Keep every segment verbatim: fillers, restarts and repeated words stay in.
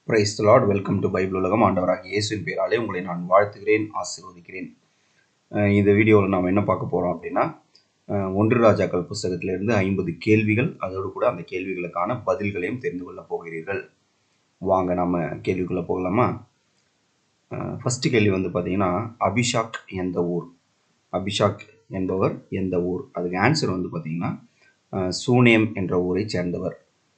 Praise the Lord. Welcome to Bible ulagam. ஆண்டவராகிய இயேசுவின் பெயராலே உங்களை நான் வாழ்த்துகிறேன், ஆசீர்வதிக்கிறேன். இந்த வீடியோவில் நாம் என்ன பார்க்க போகிறோம் அப்படின்னா, ஒன்று ராஜாக்கள் புஸ்தகத்திலிருந்து ஐம்பது கேள்விகள், அதோடு கூட அந்த கேள்விகளுக்கான பதில்களையும் தெரிந்து கொள்ள போகிறீர்கள். வாங்க நம்ம கேள்விக்குள்ளே போகலாமா? ஃபஸ்ட்டு கேள்வி வந்து பார்த்தீங்கன்னா, அபிஷாக் எந்த ஊர்? அபிஷாக் என்பவர் எந்த ஊர்? அதுக்கு ஆன்சர் வந்து பார்த்தீங்கன்னா, சூனேம் என்ற ஊரை சேர்ந்தவர்.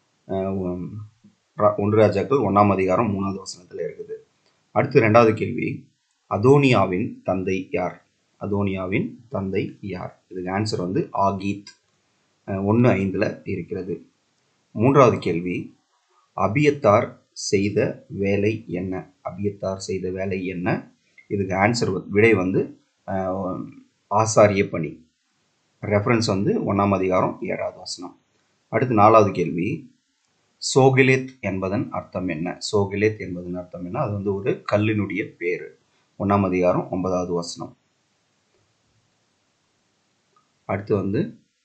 ஒன்று ராஜாக்கள் ஒன்றாம் அதிகாரம் மூணாவது வசனத்தில் இருக்குது. அடுத்து ரெண்டாவது கேள்வி, அதோனியாவின் தந்தை யார்? அதோனியாவின் தந்தை யார்? இதுக்கு ஆன்சர் வந்து ஆகீத், ஒன்று ஐந்தில் இருக்கிறது. மூன்றாவது கேள்வி, அபியத்தார் செய்த வேலை என்ன? அபியத்தார் செய்த வேலை என்ன? இதுக்கு ஆன்சர் விடை வந்து ஆசாரிய பணி. ரெஃபரன்ஸ் வந்து ஒன்றாம் அதிகாரம் ஏழாவது வசனம். அடுத்து நாலாவது கேள்வி, சோகிலேத் என்பதன் அர்த்தம் என்ன? சோகிலேத் என்பதன் அர்த்தம் என்ன? அது வந்து ஒரு கல்லினுடைய பேரு. ஒன்றாம் அதிகாரம் ஒன்பதாவது வசனம். அடுத்து வந்து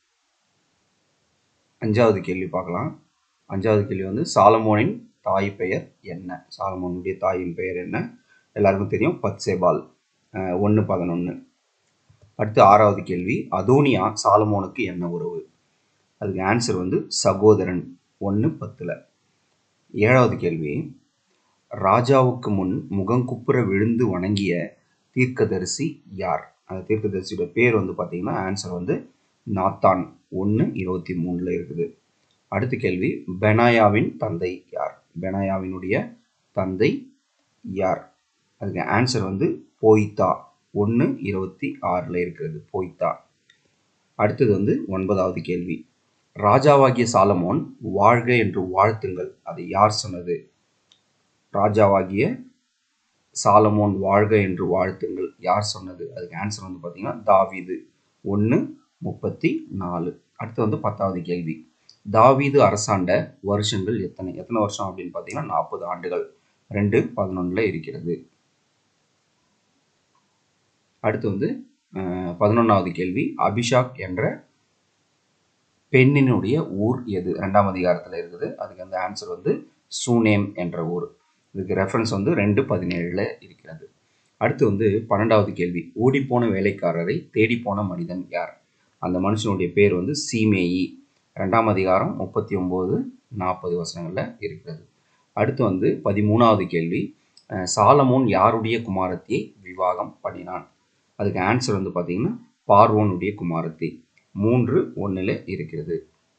அஞ்சாவது கேள்வி பார்க்கலாம். அஞ்சாவது கேள்வி வந்து சாலமோனின் தாய் பெயர் என்ன? சாலமோனுடைய தாயின் பெயர் என்ன? எல்லாருக்கும் தெரியும், பத்சேபால், ஒன்று பதினொன்று. அடுத்து ஆறாவது கேள்வி, அதோனியா சாலமோனுக்கு என்ன உறவு? அதுக்கு ஆன்சர் வந்து சகோதரன், ஒன்று பத்தில். ஏழாவது கேள்வி, ராஜாவுக்கு முன் முகங்குப்புற விழுந்து வணங்கிய தீர்க்கதரிசி யார்? அந்த தீர்க்கதரிசியோட பேர் வந்து பார்த்தீங்கன்னா ஆன்சர் வந்து நாத்தான், ஒன்று இருபத்தி மூணில் இருக்குது. அடுத்த கேள்வி, பெனாயாவின் தந்தை யார்? பெனாயாவினுடைய தந்தை யார்? அதுக்கு ஆன்சர் வந்து போய்தா, ஒன்று இருபத்தி ஆறில் இருக்கிறது, போய்தா. அடுத்தது வந்து ஒன்பதாவது கேள்வி, ராஜாவாகிய சாலமோன் வாழ்க என்று வாழ்த்துங்கள், அதை யார் சொன்னது? ராஜாவாகிய சாலமோன் வாழ்க என்று வாழ்த்துங்கள் யார் சொன்னது? அதுக்கு ஆன்சர் வந்து பார்த்தீங்கன்னா தாவீது, ஒன்று முப்பத்தி நாலு. அடுத்து வந்து பத்தாவது கேள்வி, தாவீது அரசாண்ட வருஷங்கள் எத்தனை? எத்தனை வருஷம் அப்படின்னு பார்த்தீங்கன்னா நாற்பது ஆண்டுகள், ரெண்டு பதினொன்றில் இருக்கிறது. அடுத்து வந்து பதினொன்றாவது கேள்வி, அபிஷாக் என்ற பெண்ணினுடைய ஊர் எது? ரெண்டாம் அதிகாரத்தில் இருக்குது. அதுக்கு அந்த ஆன்சர் வந்து சூனேம் என்ற ஊர். இதுக்கு ரெஃபரன்ஸ் வந்து ரெண்டு பதினேழில் இருக்கிறது. அடுத்து வந்து பன்னெண்டாவது கேள்வி, ஓடிப்போன வேலைக்காரரை தேடிப்போன மனிதன் யார்? அந்த மனுஷனுடைய பேர் வந்து சீமேயி, ரெண்டாம் அதிகாரம் முப்பத்தி ஒம்பது நாற்பது வசனங்களில் இருக்கிறது. அடுத்து வந்து பதிமூணாவது கேள்வி, சாலமோன் யாருடைய குமாரத்தியை விவாகம் பண்ணினான்? அதுக்கு ஆன்சர் வந்து பார்த்தீங்கன்னா பார்வோனுடைய குமாரத்தி, மூன்று ஒன்றில் இருக்கிறது.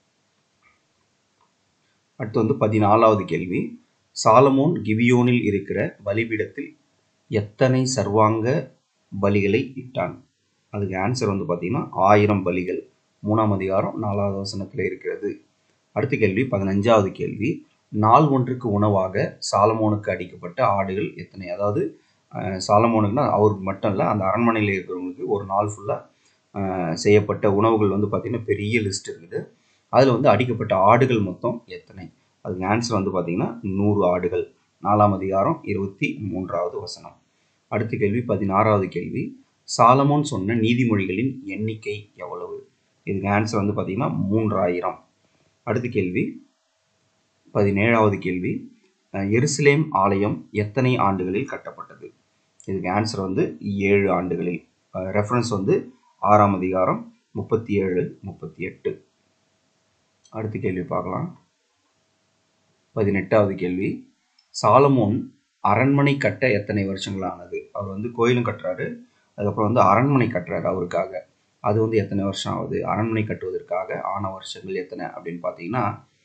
அடுத்து வந்து பதினாலாவது கேள்வி, சாலமோன் கிபியோனில் இருக்கிற பலிபீடத்தில் எத்தனை சர்வாங்க பலிகளை இட்டான்? அதுக்கு ஆன்சர் வந்து பார்த்தீங்கன்னா ஆயிரம் பலிகள், மூணாம் அதிகாரம் நாலாவது வசனத்தில் இருக்கிறது. அடுத்த கேள்வி பதினஞ்சாவது கேள்வி, நாள் ஒன்றுக்கு உணவாக சாலமோனுக்கு அடிக்கப்பட்ட ஆடுகள் எத்தனை? அதாவது சாலமோனுக்குன்னா அவருக்கு மட்டும் இல்லை, அந்த அரண்மனையில் இருக்கிறவங்களுக்கு ஒரு நாள் ஃபுல்லாக செய்யப்பட்ட உணவுகள் வந்து பார்த்திங்கன்னா பெரிய லிஸ்ட் இருக்குது. அதில் வந்து அடிக்கப்பட்ட ஆடுகள் மொத்தம் எத்தனை? அதுக்கு ஆன்சர் வந்து பார்த்திங்கன்னா நூறு ஆடுகள், நாலாம் அதிகாரம் இருபத்தி மூன்றாவது வசனம். அடுத்த கேள்வி பதினாறாவது கேள்வி, சாலமோன் சொன்ன நீதிமொழிகளின் எண்ணிக்கை எவ்வளவு? இதுக்கு ஆன்சர் வந்து பார்த்திங்கன்னா மூன்றாயிரம். அடுத்த கேள்வி பதினேழாவது கேள்வி, எருசலேம் ஆலயம் எத்தனை ஆண்டுகளில் கட்டப்பட்டது? இதுக்கு ஆன்சர் வந்து ஏழு ஆண்டுகளில். ரெஃபரன்ஸ் வந்து ஆறாம் அதிகாரம் முப்பத்தி ஏழு முப்பத்தி எட்டு. அடுத்த கேள்வி பார்க்கலாம். பதினெட்டாவது கேள்வி, சாலமோன் அரண்மனை கட்ட எத்தனை வருஷங்கள் ஆனது? அவர் வந்து கோயிலும் கட்டுறாரு, அதுக்கப்புறம் வந்து அரண்மனை கட்டுறாரு அவருக்காக. அது வந்து எத்தனை வருஷம் ஆகுது? அரண்மனை கட்டுவதற்காக ஆன வருஷங்கள் எத்தனை அப்படின்னு பார்த்தீங்கன்னா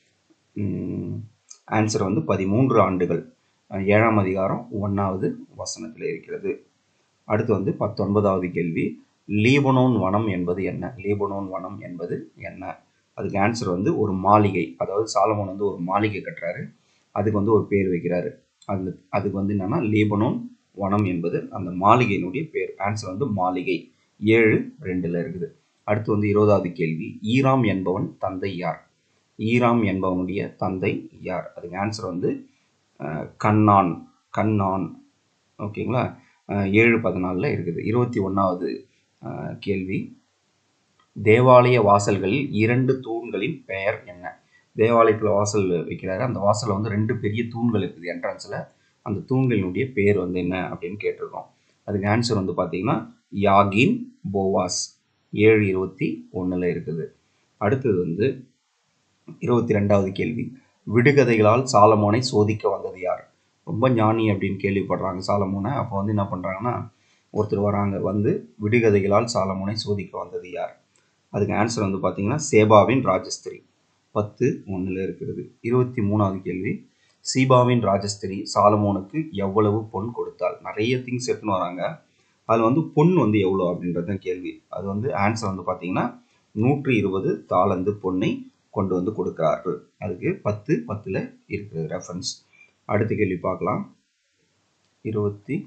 ஆன்சர் வந்து பதிமூன்று ஆண்டுகள், ஏழாம் அதிகாரம் ஒன்றாவது வசனத்தில் இருக்கிறது. அடுத்து வந்து பத்தொன்பதாவது கேள்வி, லீபனோன் வனம் என்பது என்ன? லீபனோன் வனம் என்பது என்ன? அதுக்கு ஆன்சர் வந்து ஒரு மாளிகை. அதாவது சாலமோன் வந்து ஒரு மாளிகை கட்டுறாரு, அதுக்கு வந்து ஒரு பேர் வைக்கிறாரு. அது அதுக்கு வந்து என்னன்னா லீபனோன் வனம் என்பது அந்த மாளிகையினுடைய பேர். ஆன்சர் வந்து மாளிகை, ஏழு ரெண்டில் இருக்குது. அடுத்து வந்து இருபதாவது கேள்வி, ஈராம் என்பவன் தந்தை யார்? ஈராம் என்பவனுடைய தந்தை யார்? அதுக்கு ஆன்சர் வந்து கண்ணான், கண்ணான். ஓகேங்களா? ஏழு பதினாலில் இருக்குது. இருபத்தி ஒன்றாவது கேள்வி, தேவாலய வாசல்களில் இரண்டு தூண்களின் பெயர் என்ன? தேவாலயத்தில் வாசல் வைக்கிறாரு. அந்த வாசலில் வந்து ரெண்டு பெரிய தூண்கள் இருக்குது என்ட்ரன்ஸில். அந்த தூண்களினுடைய பேர் வந்து என்ன அப்படின்னு கேட்டிருக்கோம். அதுக்கு ஆன்சர் வந்து பார்த்தீங்கன்னா யாகின் போவாஸ். ஏழு இருபத்தி ஒன்றில் இருக்குது. அடுத்தது வந்து இருபத்தி ரெண்டாவது கேள்வி. விடுகதைகளால் சாலமோனை சோதிக்க வந்தது யார்? ரொம்ப ஞானி அப்படின்னு கேள்விப்படுறாங்க சாலமோனை. அப்போ வந்து என்ன பண்ணுறாங்கன்னா, ஒருத்தர் வராங்க, வந்து விடுகதைகளால் சாலமோனை சோதிக்க வந்தது யார்? அதுக்கு ஆன்சர் வந்து பார்த்தீங்கன்னா சேபாவின் ராஜஸ்திரி. பத்து ஒன்றில் இருக்கிறது. இருபத்தி மூணாவது கேள்வி. சீபாவின் ராஜஸ்திரி சாலமோனுக்கு எவ்வளவு பொன் கொடுத்தாள்? நிறைய திங்ஸ் எடுத்துன்னு வராங்க. அதில் வந்து பொன் வந்து எவ்வளோ அப்படின்றது தான் கேள்வி. அது வந்து ஆன்சர் வந்து பார்த்தீங்கன்னா நூற்றி இருபது தாளந்து பொன்னை கொண்டு வந்து கொடுக்குறார்கள். அதுக்கு பத்து பத்தில் இருக்கிறது ரெஃபரன்ஸ். அடுத்த கேள்வி பார்க்கலாம். இருபத்தி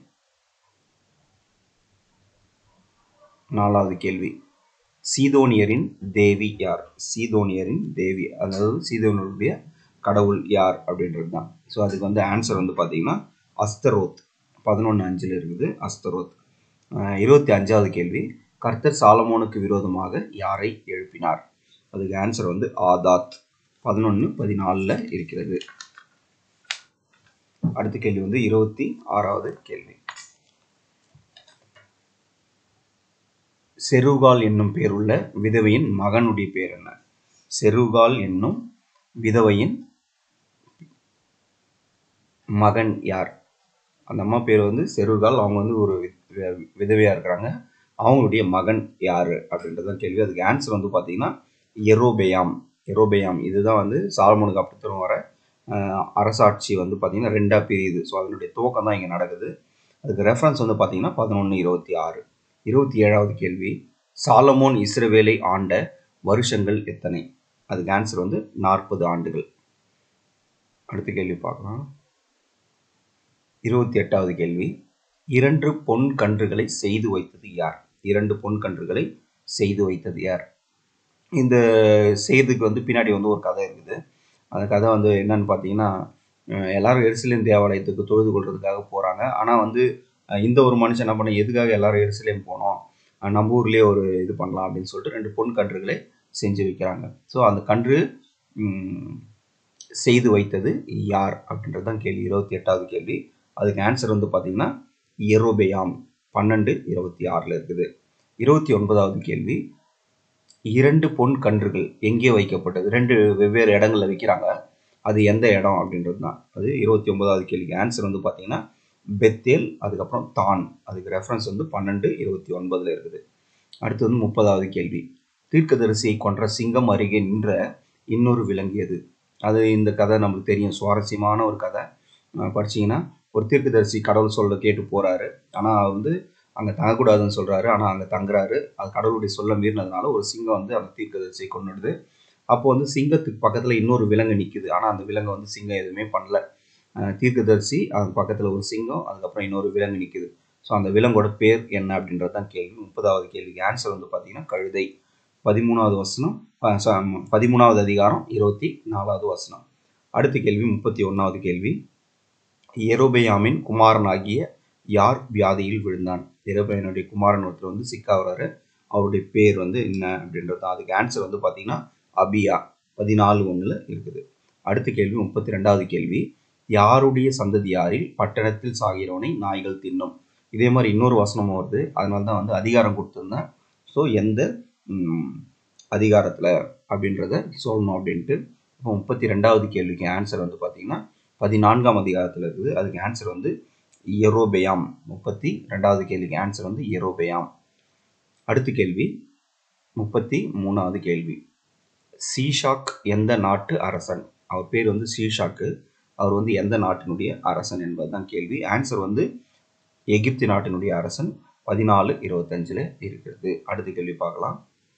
நாலாவது கேள்வி. சீதோனியரின் தேவி யார்? சீதோனியரின் தேவி, அதாவது சீதோனியருடைய கடவுள் யார் அப்படின்றது தான். ஸோ அதுக்கு வந்து ஆன்சர் வந்து பார்த்தீங்கன்னா அஸ்தரோத். பதினொன்று அஞ்சில் இருக்குது அஸ்தரோத். இருபத்தி அஞ்சாவது கேள்வி. கர்த்தர் சாலமோனுக்கு விரோதமாக யாரை எழுப்பினார்? அதுக்கு ஆன்சர் வந்து ஆதாத். பதினொன்று பதினாலில் இருக்கிறது. அடுத்த கேள்வி வந்து இருபத்தி ஆறாவது கேள்வி. செருகால் என்னும் பேருள்ள விதவையின் மகனுடைய பேர் என்ன? செருகால் என்னும் விதவையின் மகன் யார்? அந்த அம்மா பேர் வந்து செருகால். அவங்க வந்து ஒரு விதவையாக இருக்கிறாங்க. அவங்களுடைய மகன் யார் அப்படின்றதான் கேள்வி. அதுக்கு ஆன்சர் வந்து பார்த்தீங்கன்னா எரோபெயாம். எரோபெயாம் இதுதான் வந்து சாலமோனுக்கு அப்புறம் வர அரசாட்சி வந்து பார்த்தீங்கன்னா ரெண்டாக பிரியுது. ஸோ அதனுடைய துவக்கம் தான் இங்கே நடக்குது. அதுக்கு ரெஃபரன்ஸ் வந்து பார்த்தீங்கன்னா பதினொன்று இருபத்தி ஆறு. இருபத்தி ஏழாவது கேள்வி. சாலமோன் இஸ்ரவேலை ஆண்ட வருஷங்கள் எத்தனை? அதுக்கு ஆன்சர் வந்து நாற்பது ஆண்டுகள். அடுத்த கேள்வி பார்க்கலாம். இருபத்தி எட்டாவது கேள்வி. இரண்டு பொன் கன்றுகளை செய்து வைத்தது யார்? இரண்டு பொன் கன்றுகளை செய்து வைத்தது யார்? இந்த செய்திக்கு வந்து பின்னாடி வந்து ஒரு கதை இருக்குது. அந்த கதை வந்து என்னன்னு பார்த்தீங்கன்னா, எல்லாரும் எருசலேம் தேவாலயத்துக்கு தொழுது கொள்றதுக்காக போகிறாங்க. ஆனால் வந்து இந்த ஒரு மனுஷன் என்ன பண்ண, எதுக்காக எல்லாரும் எருசலேம் போனோம், நம்ம ஊர்லேயே ஒரு இது பண்ணலாம் அப்படின்னு சொல்லிட்டு ரெண்டு பொன் கன்றுகளை செஞ்சு வைக்கிறாங்க. ஸோ அந்த கன்று செய்து வைத்தது யார் அப்படின்றது தான் கேள்வி. இருபத்தி எட்டாவது கேள்வி. அதுக்கு ஆன்சர் வந்து பார்த்தீங்கன்னா எரோபெயாம். பன்னெண்டு இருபத்தி ஆறில் இருக்குது. இருபத்தி ஒன்பதாவது கேள்வி. இரண்டு பொன் கன்றுகள் எங்கே வைக்கப்பட்டது? ரெண்டு வெவ்வேறு இடங்களில் வைக்கிறாங்க. அது எந்த இடம் அப்படின்றது தான். அது இருபத்தி ஒன்பதாவது கேள்விக்கு ஆன்சர் வந்து பார்த்தீங்கன்னா பெத்தேல், அதுக்கப்புறம் தான். அதுக்கு ரெஃபரன்ஸ் வந்து பன்னெண்டு இருபத்தி ஒன்பதில் இருக்குது. அடுத்து வந்து முப்பதாவது கேள்வி. தீர்க்கதரிசியை கொன்ற சிங்கம் அருகே நின்ற இன்னொரு விலங்கியது? அது இந்த கதை நமக்கு தெரியும், சுவாரஸ்யமான ஒரு கதை. படிச்சிங்கன்னா ஒரு தீர்க்கதரிசி கடவுள் சொல்ல கேட்டு போகிறாரு. ஆனால் அவர் வந்து அங்கே தங்கக்கூடாதுன்னு சொல்கிறாரு. ஆனால் அங்கே தங்குறாரு. அது கடவுளுடைய சொல்ல மீறினதுனால ஒரு சிங்கம் வந்து அந்த தீர்க்கதரிசியை கொண்டுடுது. அப்போ வந்து சிங்கத்துக்கு பக்கத்தில் இன்னொரு விலங்கு நிற்குது. ஆனால் அந்த விலங்கு வந்து சிங்கம் எதுவுமே பண்ணல. தீர்க்கதரிசி அது பக்கத்தில் ஒரு சிங்கம், அதுக்கப்புறம் இன்னொரு விலங்கு நிற்குது. ஸோ அந்த விலங்கோட பேர் என்ன அப்படின்றது தான் கேள்வி. முப்பதாவது கேள்விக்கு ஆன்சர் வந்து பார்த்தீங்கன்னா கழுதை. பதிமூணாவது வசனம், பதிமூணாவது அதிகாரம் இருபத்தி நாலாவது வசனம். அடுத்த கேள்வி முப்பத்தி ஒன்றாவது கேள்வி. எரோபெயாமின் குமாரனாகிய யார் வியாதியில் விழுந்தான்? எரோபெயானுடைய குமாரன் ஒருத்தர் வந்து சிக்காகிறாரு. அவருடைய பேர் வந்து என்ன அப்படின்றது. அதுக்கு ஆன்சர் வந்து பார்த்தீங்கன்னா அபியா. பதினாலு ஒன்றில் இருக்குது. அடுத்த கேள்வி முப்பத்தி ரெண்டாவது கேள்வி. யாருடைய சந்ததியாரில் பட்டணத்தில் சாகிறவனை நாய்கள் தின்னும்? இதே மாதிரி இன்னொரு வசனம் வருது. அதனால தான் வந்து அதிகாரம் கொடுத்துருந்தேன். ஸோ எந்த அதிகாரத்தில் அப்படின்றத சொல்லணும் அப்படின்ட்டு. இப்போ முப்பத்தி ரெண்டாவது கேள்விக்கு ஆன்சர் வந்து பார்த்தீங்கன்னா பதினான்காம் அதிகாரத்தில் இருக்குது. அதுக்கு ஆன்சர் வந்து எரோபெயாம். முப்பத்தி ரெண்டாவது கேள்விக்கு ஆன்சர் வந்து எரோபெயாம். அடுத்த கேள்வி முப்பத்தி மூணாவது கேள்வி. சீஷாக் எந்த நாட்டு அரசன்? அவர் பேர் வந்து சீஷாக்கு. அவர் வந்து எந்த நாட்டினுடைய அரசன் என்பது தான் கேள்வி. ஆன்சர் வந்து எகிப்து நாட்டினுடைய அரசன். பதினாலு இருபத்தஞ்சில் இருக்கிறது. அடுத்த கேள்வி பார்க்கலாம்.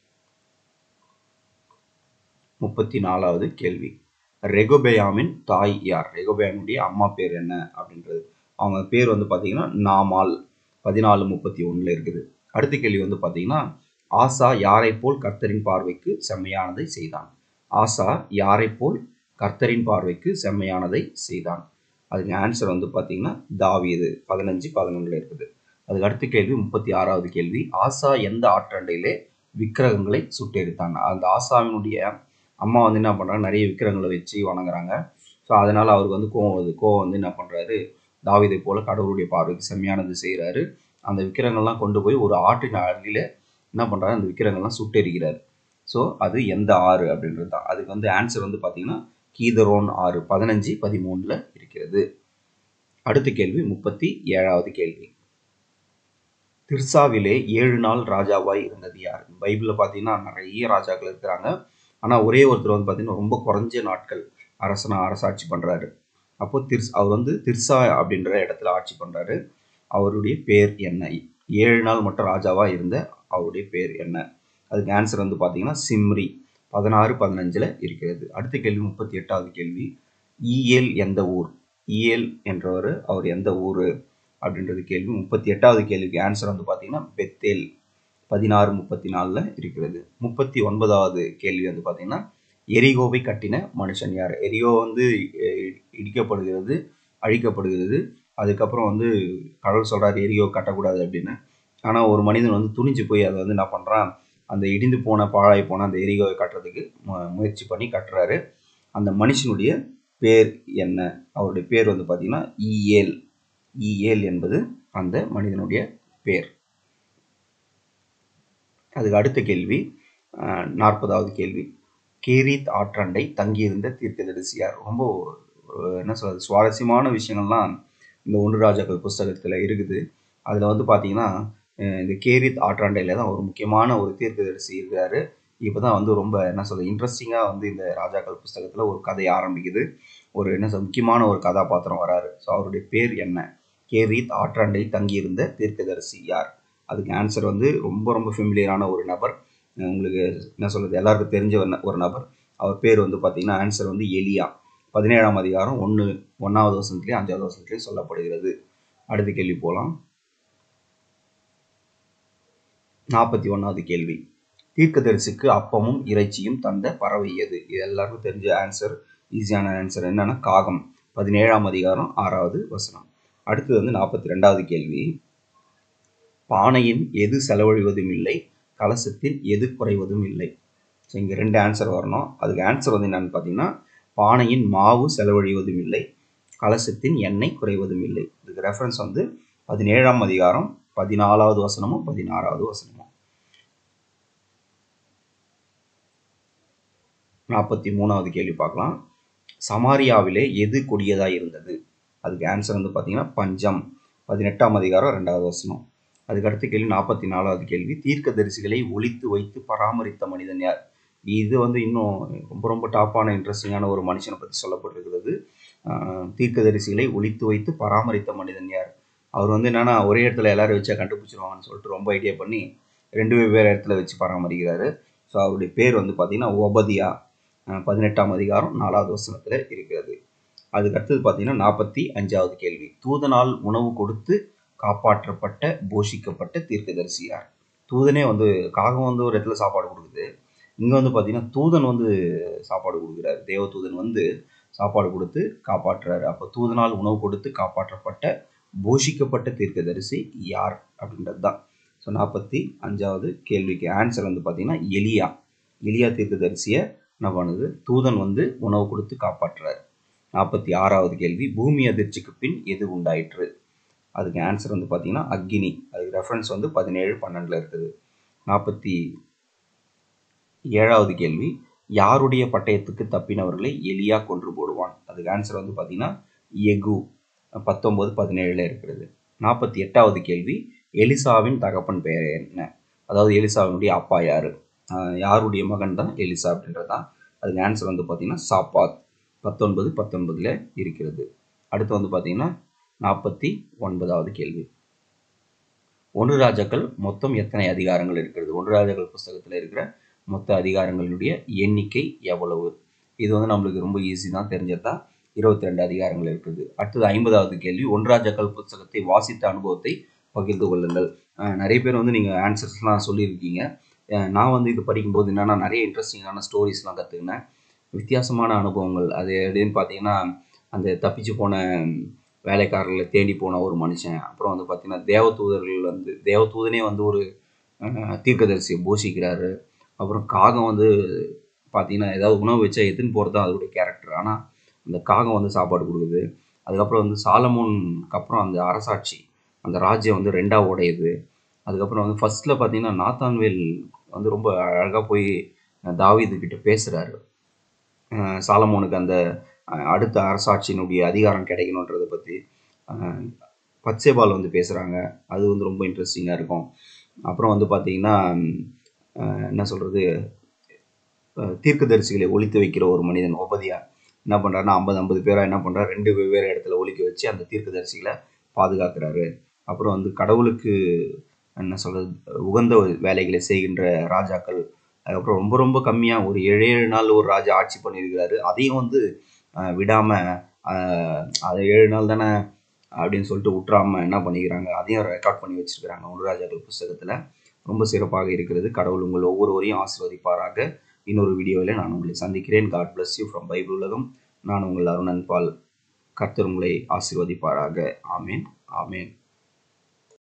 முப்பத்தி நாலாவது கேள்வி. ரெகோபெயாமின் தாய் யார்? ரெகோபெயாமுடைய அம்மா பேர் என்ன அப்படின்றது. அவங்க பேர் வந்து பார்த்தீங்கன்னா நாமால். பதினாலு முப்பத்தி ஒன்றில் இருக்குது. அடுத்த கேள்வி வந்து பார்த்தீங்கன்னா ஆசா யாரை போல் கர்த்தரின் பார்வைக்கு செம்மையானதை செய்தான்? ஆசா யாரை போல் கர்த்தரின் பார்வைக்கு செம்மையானதை செய்தான்? அதுக்கு ஆன்சர் வந்து பார்த்தீங்கன்னா தாவீது. பதினஞ்சு பதினொன்றில் இருக்குது. அதுக்கு அடுத்த கேள்வி முப்பத்தி ஆறாவது கேள்வி. ஆசா எந்த ஆற்றண்டையிலே விக்கிரகங்களை சுட்டெரித்தான்? அந்த ஆசாவினுடைய அம்மா வந்து என்ன பண்ணுறாங்க, நிறைய விக்கிரங்களை வச்சு வணங்குறாங்க. ஸோ அதனால் அவருக்கு வந்து கோவம் வருது. கோவம் வந்து என்ன பண்ணுறாரு, தாவீதை போல் கடவுளுடைய பார்வைக்கு செம்மையானது செய்கிறாரு. அந்த விக்கிரங்கள்லாம் கொண்டு போய் ஒரு ஆற்றின் அருகில் என்ன பண்ணுறாரு, அந்த விக்கிரங்கள்லாம் சுட்டெரிக்கிறார். ஸோ அது எந்த ஆறு அப்படின்றது தான். அதுக்கு வந்து ஆன்சர் வந்து பார்த்தீங்கன்னா கீதரோன் ஆறு பதினஞ்சு பதிமூணில் இருக்கிறது. அடுத்த கேள்வி முப்பத்தி ஏழாவது கேள்வி. திர்சாவிலே ஏழு நாள் ராஜாவாய் இருந்தது யார்? பைபிளில் பார்த்தீங்கன்னா நிறைய ராஜாக்கள் இருக்கிறாங்க. ஆனால் ஒரே ஒருத்தர் வந்து பார்த்தீங்கன்னா ரொம்ப குறைஞ்ச நாட்கள் அரசனா அரசாட்சி பண்ணுறாரு. அப்போது திர்ஸ் அவர் வந்து திர்சா அப்படின்ற இடத்துல ஆட்சி பண்ணுறாரு. அவருடைய பேர் என்ன? ஏழு நாள் மட்டும் ராஜாவாக இருந்த அவருடைய பேர் என்ன? அதுக்கு ஆன்சர் வந்து பார்த்தீங்கன்னா சிம்ரி பதினாறு பதினஞ்சில் இருக்கிறது. அடுத்த கேள்வி முப்பத்தி எட்டாவது கேள்வி. ஈயேல் எந்த ஊர்? ஈயேல் என்றவர் அவர் எந்த ஊர் அப்படின்றது கேள்வி. முப்பத்தி எட்டாவது கேள்விக்கு ஆன்சர் வந்து பார்த்தீங்கன்னா பெத்தேல் பதினாறு முப்பத்தி நாலில் இருக்கிறது. முப்பத்தி ஒன்பதாவது கேள்வி வந்து பார்த்தீங்கன்னா எரிகோவை கட்டின மனுஷன் யார்? எரிகோ வந்து இடிக்கப்படுகிறது, அழிக்கப்படுகிறது. அதுக்கப்புறம் வந்து கடவுள் சொல்கிறார் எரிகோ கட்டக்கூடாது அப்படின்னு. ஆனால் ஒரு மனிதன் வந்து துணிஞ்சு போய் அதை வந்து என்ன பண்ணுறான், அந்த இடிந்து போன பாழாய் போன அந்த எரிகோவை கட்டுறதுக்கு முயற்சி பண்ணி கட்டுறாரு. அந்த மனுஷனுடைய பேர் என்ன? அவருடைய பேர் வந்து பார்த்தீங்கன்னா ஈயேல். ஈயேல் என்பது அந்த மனிதனுடைய பேர். அதுக்கு அடுத்த கேள்வி நாற்பதாவது கேள்வி. கேரித் ஆற்றண்டை தங்கியிருந்த தீர்க்கதரிசி யார்? ரொம்ப என்ன சொல்றது, சுவாரஸ்யமான விஷயங்கள்லாம் இந்த ஒன்று ராஜாக்கள் புஸ்தகத்தில் இருக்குது. அதில் வந்து பார்த்தீங்கன்னா இந்த கேரித் ஆற்றாண்டையில் தான் ஒரு முக்கியமான ஒரு தீர்க்கதரிசி இருக்கிறாரு. இப்போ தான் வந்து ரொம்ப என்ன சொல்றது இன்ட்ரெஸ்டிங்காக வந்து இந்த ராஜாக்கள் புஸ்தகத்தில் ஒரு கதை ஆரம்பிக்குது. ஒரு என்ன சொல் முக்கியமான ஒரு கதாபாத்திரம் வராரு. ஸோ அவருடைய பேர் என்ன? கேரித் ஆற்றாண்டை தங்கியிருந்த தீர்க்கதரிசி யார்? அதுக்கு ஆன்சர் வந்து ரொம்ப ரொம்ப ஃபெமிலியரான ஒரு நபர். உங்களுக்கு என்ன சொல்கிறது எல்லாருக்கும் தெரிஞ்ச ஒரு நபர். அவர் பேர் வந்து பார்த்தீங்கன்னா ஆன்சர் வந்து எலியா. பதினேழாம் அதிகாரம் ஒன்று ஒன்றாவது வசனத்துலேயும் அஞ்சாவது வசனத்துலேயும் சொல்லப்படுகிறது. அடுத்த கேள்வி போகலாம். நாற்பத்தி ஒன்றாவது கேள்வி. தீர்க்கதரிசிக்கு அப்பமும் இறைச்சியும் தந்த பறவை எது? இது எல்லாருக்கும் தெரிஞ்ச ஆன்சர், ஈஸியான ஆன்சர் என்னன்னா காகம். பதினேழாம் அதிகாரம் ஆறாவது வசனம். அடுத்தது வந்து நாற்பத்தி ரெண்டாவது கேள்வி. பானையின் எது செலவழிவதும் இல்லை, கலசத்தில் எது குறைவதும் இல்லை? ஸோ இங்கே ரெண்டு ஆன்சர் வரணும். அதுக்கு ஆன்சர் வந்து என்னன்னு பார்த்தீங்கன்னா பானையின் மாவு செலவழிவதும் இல்லை, கலசத்தின் எண்ணெய் குறைவதும் இல்லை. இதுக்கு ரெஃபரன்ஸ் வந்து பதினேழாம் அதிகாரம் பதினாலாவது வசனமும் பதினாறாவது வசனமும். நாற்பத்தி மூணாவது கேள்வி பார்க்கலாம். சமாரியாவிலே எது கொடியதாக இருந்தது? அதுக்கு ஆன்சர் வந்து பார்த்தீங்கன்னா பஞ்சம். பதினெட்டாம் அதிகாரம் ரெண்டாவது வசனம். அதுக்கு அடுத்த கேள்வி நாற்பத்தி நாலாவது கேள்வி. தீர்க்க தரிசிகளை ஒழித்து வைத்து பராமரித்த மனிதன் யார்? இது வந்து இன்னும் ரொம்ப ரொம்ப டாப்பான இன்ட்ரெஸ்டிங்கான ஒரு மனுஷனை பற்றி சொல்லப்பட்டிருக்கிறது. தீர்க்க தரிசிகளை ஒழித்து வைத்து பராமரித்த மனிதன் யார்? அவர் வந்து என்னன்னா ஒரே இடத்துல எல்லாரும் வச்சா கண்டுபிடிச்சிருவாங்கன்னு சொல்லிட்டு ரொம்ப ஐடியா பண்ணி ரெண்டு வெவ்வேறு இடத்துல வச்சு பராமரிக்கிறாரு. ஸோ அவருடைய பேர் வந்து பார்த்தீங்கன்னா ஒபதியா. பதினெட்டாம் அதிகாரம் நாலாவது வசனத்தில் இருக்கிறது. அதுக்கு அடுத்தது பார்த்தீங்கன்னா நாற்பத்தி அஞ்சாவது கேள்வி. தூதனால் உணவு கொடுத்து காப்பாற்றப்பட்ட போஷிக்கப்பட்ட தீர்க்கதரிசி யார்? தூதனே வந்து காகம் வந்து ஒரு இடத்துல சாப்பாடு கொடுக்குது. இங்கே வந்து பார்த்தீங்கன்னா தூதன் வந்து சாப்பாடு கொடுக்குறாரு. தேவ தூதன் வந்து சாப்பாடு கொடுத்து காப்பாற்றுறாரு. அப்போ தூதனால் உணவு கொடுத்து காப்பாற்றப்பட்ட போஷிக்கப்பட்ட தீர்க்கதரிசி யார் அப்படின்றது தான். ஸோ நாற்பத்தி அஞ்சாவது கேள்விக்கு ஆன்சர் வந்து பார்த்தீங்கன்னா எலியா. எலியா தீர்க்கதரிசியை என்ன பண்ணுது? தூதன் வந்து உணவு கொடுத்து காப்பாற்றுறாரு. நாற்பத்தி ஆறாவது கேள்வி. பூமி அதிர்ச்சிக்கு பின் எது உண்டாயிற்று? அதுக்கு ஆன்சர் வந்து பார்த்தீங்கன்னா அக்னி. அதுக்கு ரெஃபரன்ஸ் வந்து பதினேழு பன்னெண்டில் இருக்குது. நாற்பத்தி ஏழாவது கேள்வி. யாருடைய பட்டயத்துக்கு தப்பினவர்களை எலியா கொன்று போடுவான்? அதுக்கு ஆன்சர் வந்து பார்த்தீங்கன்னா எகு. பத்தொன்பது பதினேழுல இருக்கிறது. நாற்பத்தி எட்டாவது கேள்வி. எலிசாவின் தகப்பன் பெயர் என்ன? அதாவது எலிசாவினுடைய அப்பா யாரு? யாருடைய மகன் தான் எலிசா அப்படின்றது தான். அதுக்கு ஆன்சர் வந்து பார்த்தீங்கன்னா சாப்பாத். பத்தொன்பது பத்தொன்பதுல இருக்கிறது. அடுத்து வந்து பார்த்தீங்கன்னா நாற்பத்தி ஒன்பதாவது கேள்வி. ஒன்று ராஜாக்கள் மொத்தம் எத்தனை அதிகாரங்கள் இருக்கிறது? ஒன்று ராஜாக்கள் புஸ்தகத்தில் இருக்கிற மொத்த அதிகாரங்களுடைய எண்ணிக்கை எவ்வளவு? இது வந்து நம்மளுக்கு ரொம்ப ஈஸி தான், தெரிஞ்சது தான். இருபத்தி ரெண்டு அதிகாரங்கள் இருக்குது. அடுத்தது ஐம்பதாவது கேள்வி. ஒன்று ராஜாக்கள் புஸ்தகத்தை வாசித்த அனுபவத்தை பகிர்ந்து கொள்ளுங்கள். நிறைய பேர் வந்து நீங்கள் ஆன்சர்ஸ்லாம் சொல்லியிருக்கீங்க. நான் வந்து இது படிக்கும்போது என்னென்னா நிறைய இன்ட்ரெஸ்டிங்கான ஸ்டோரிஸ்லாம் கற்றுக்கினேன். வித்தியாசமான அனுபவங்கள். அது எப்படின்னு பார்த்தீங்கன்னா அந்த தப்பிச்சு போன வேலைக்காரர்களை தேடி போன ஒரு மனுஷன், அப்புறம் வந்து பார்த்தீங்கன்னா தேவதூதர்கள் வந்து தேவதூதனே வந்து ஒரு தீர்க்கதரிசியை போஷிக்கிறாரு. அப்புறம் காகம் வந்து பார்த்தீங்கன்னா ஏதாவது உணவு வச்சா எடுத்துன்னு போகிறது தான் அதோடைய கேரக்டர். ஆனால் அந்த காகம் வந்து சாப்பாடு கொடுக்குது. அதுக்கப்புறம் வந்து சாலமோனுக்கு அப்புறம் அந்த அரசாட்சி அந்த ராஜ்யம் வந்து ரெண்டாக உடையுது. அதுக்கப்புறம் வந்து ஃபர்ஸ்ட்டில் பார்த்தீங்கன்னா நாத்தான்வேல் வந்து ரொம்ப அழகாக போய் தாவீதுக்கிட்ட பேசுகிறாரு. சாலமோனுக்கு அந்த அடுத்த அரசாட்சியினுடைய அதிகாரம் கிடைக்கணுன்றதை பற்றி பத்சேபால் வந்து பேசுகிறாங்க. அது வந்து ரொம்ப இன்ட்ரெஸ்டிங்காக இருக்கும். அப்புறம் வந்து பார்த்திங்கன்னா என்ன சொல்கிறது, தீர்க்கதரிசிகளை ஒழித்து வைக்கிற ஒரு மனிதன் ஒபதியா என்ன பண்ணுறாருன்னா ஐம்பது ஐம்பது பேராக என்ன பண்ணுறாரு, ரெண்டு வெவ்வேறு இடத்துல ஒழிக்க வச்சு அந்த தீர்க்கதரிசிகளை பாதுகாக்கிறாரு. அப்புறம் வந்து கடவுளுக்கு என்ன சொல்கிறது உகந்த வேலைகளை செய்கின்ற ராஜாக்கள். அதுக்கப்புறம் ரொம்ப ரொம்ப கம்மியாக ஒரு ஏழு ஏழு நாள் ஒரு ராஜா ஆட்சி பண்ணியிருக்கிறாரு. அதையும் வந்து விடாமல் அது ஏழு நாள் தானே அப்படின்னு சொல்லிட்டு விட்டுறாமல் என்ன பண்ணிக்கிறாங்க, அதையும் ரெக்கார்ட் பண்ணி வச்சுருக்கிறாங்க ஒன்று ராஜாக்கள் புஸ்தகத்தில். ரொம்ப சிறப்பாக இருக்கிறது. கடவுள் உங்கள் ஒவ்வொருவரையும் ஆசீர்வதிப்பாராக. இன்னொரு வீடியோவில் நான் உங்களை சந்திக்கிறேன். God bless you from Bible உலகம். நான் உங்கள் அருணன் பால். கர்த்தர் உங்களை ஆசீர்வதிப்பாராக. ஆமேன், ஆமேன்.